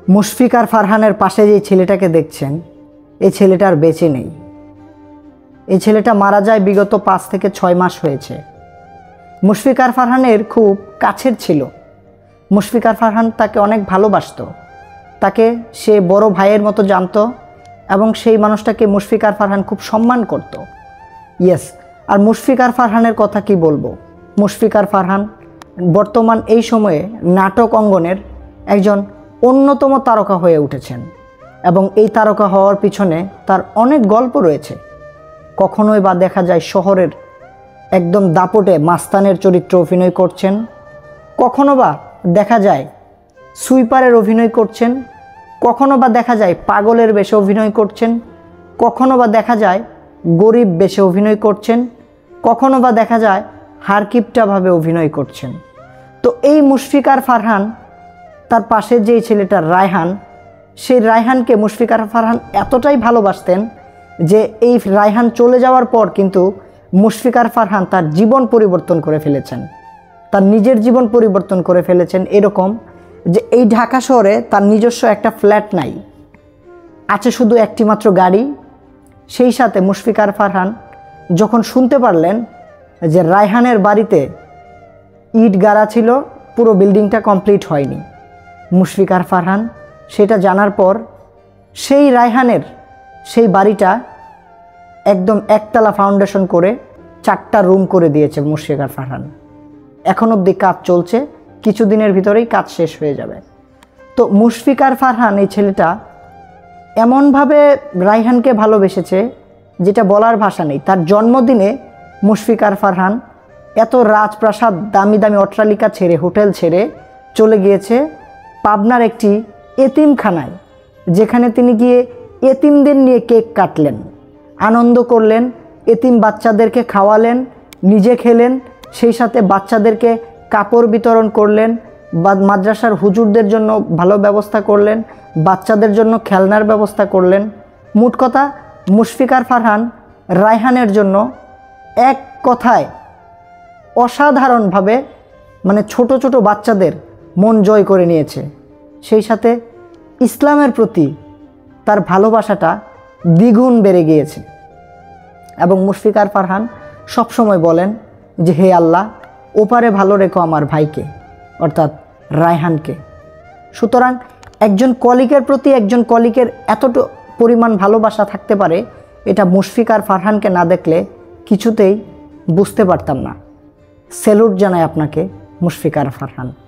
মুশফিক আর ফারহানের পাশে যে ছেলেটাকে দেখছেন, এই ছেলেটার বেঁচে নেই। এই ছেলেটা মারা যায় বিগত 5 থেকে 6 মাস হয়েছে। মুশফিক আর ফারহানের খুব কাছের ছিল। মুশফিক আর ফারহান তাকে অনেক ভালোবাসত, তাকে সে বড় ভাইয়ের মতো জানতো এবং সেই মানুষটাকে মুশফিক আর ফারহান খুব সম্মান করত। ইয়েস, আর মুশফিক আর ফারহানের কথা কি বলবো। মুশফিক আর ফারহান বর্তমান এই সময়ে নাটক অঙ্গনের একজন অন্যতম তারকা হয়ে উঠেছেন এবং এই তারকা হওয়ার পিছনে তার অনেক গল্প রয়েছে। কখনোই বা দেখা যায় শহরের একদম দাপটে মাস্তানের চরিত্র অভিনয় করছেন, কখনো বা দেখা যায় সুইপারের অভিনয় করছেন, কখনো বা দেখা যায় পাগলের বেশে অভিনয় করছেন, কখনো বা দেখা যায় গরিব বেশে অভিনয় করছেন, কখনো বা দেখা যায় হারকিপটাভাবে অভিনয় করছেন। তো এই মুশফিক আর ফারহান, তার পাশের যেই ছেলেটা রায়হান, সেই রায়হানকে মুশফিক আর ফারহান এতটাই ভালোবাসতেন যে এই রায়হান চলে যাওয়ার পর কিন্তু মুশফিক আর ফারহান তার জীবন পরিবর্তন করে ফেলেছেন, তার নিজের জীবন পরিবর্তন করে ফেলেছেন। এরকম যে এই ঢাকা শহরে তার নিজস্ব একটা ফ্ল্যাট নাই, আছে শুধু একটি মাত্র গাড়ি। সেই সাথে মুশফিক আর ফারহান যখন শুনতে পারলেন যে রায়হানের বাড়িতে ইট গাড়া ছিল, পুরো বিল্ডিংটা কমপ্লিট হয়নি, মুশফিক আর ফারহান সেটা জানার পর সেই রায়হানের সেই বাড়িটা একদম একতলা ফাউন্ডেশন করে 4টা রুম করে দিয়েছে মুশফিক আর ফারহান। এখন অবধি কাজ চলছে, কিছুদিনের ভিতরেই কাজ শেষ হয়ে যাবে। তো মুশফিক আর ফারহান এই ছেলেটা এমনভাবে রায়হানকে ভালোবেসেছে যেটা বলার ভাষা নেই। তার জন্মদিনে মুশফিক আর ফারহান এত রাজপ্রাসাদ, দামি দামি অট্টালিকা ছেড়ে, হোটেল ছেড়ে চলে গিয়েছে পাবনার একটি এতিমখানায়, যেখানে তিনি গিয়ে এতিমদের নিয়ে কেক কাটলেন, আনন্দ করলেন, এতিম বাচ্চাদেরকে খাওয়ালেন, নিজে খেলেন, সেই সাথে বাচ্চাদেরকে কাপড় বিতরণ করলেন, বা মাদ্রাসার হুজুরদের জন্য ভালো ব্যবস্থা করলেন, বাচ্চাদের জন্য খেলনার ব্যবস্থা করলেন। মোট কথা মুশফিক আর ফারহান রায়হানের জন্য এক কথায় অসাধারণভাবে মানে ছোট ছোট বাচ্চাদের মন জয় করে নিয়েছে। সেই সাথে ইসলামের প্রতি তার ভালোবাসাটা দ্বিগুণ বেড়ে গিয়েছে। এবং মুশফিক আর ফারহান সবসময় বলেন যে হে আল্লাহ, ওপারে ভালো রেখো আমার ভাইকে, অর্থাৎ রায়হানকে। সুতরাং একজন কলিগের প্রতি একজন কলিগের এতটুকু পরিমাণ ভালোবাসা থাকতে পারে, এটা মুশফিক আর ফারহানকে না দেখলে কিছুতেই বুঝতে পারতাম না। স্যালুট জানাই আপনাকে মুশফিক আর ফারহান।